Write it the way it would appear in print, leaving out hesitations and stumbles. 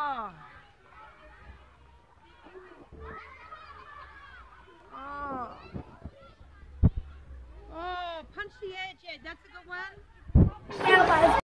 Oh. Oh. Oh, punch the edge, Ed. That's a good one.